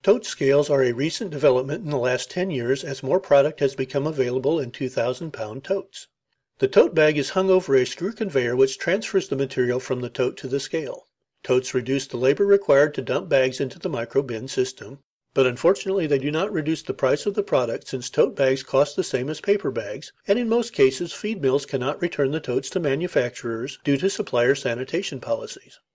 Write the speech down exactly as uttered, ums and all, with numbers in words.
Tote scales are a recent development in the last ten years as more product has become available in two thousand pound totes. The tote bag is hung over a screw conveyor which transfers the material from the tote to the scale. Totes reduce the labor required to dump bags into the micro bin system, but unfortunately they do not reduce the price of the product since tote bags cost the same as paper bags, and in most cases feed mills cannot return the totes to manufacturers due to supplier sanitation policies.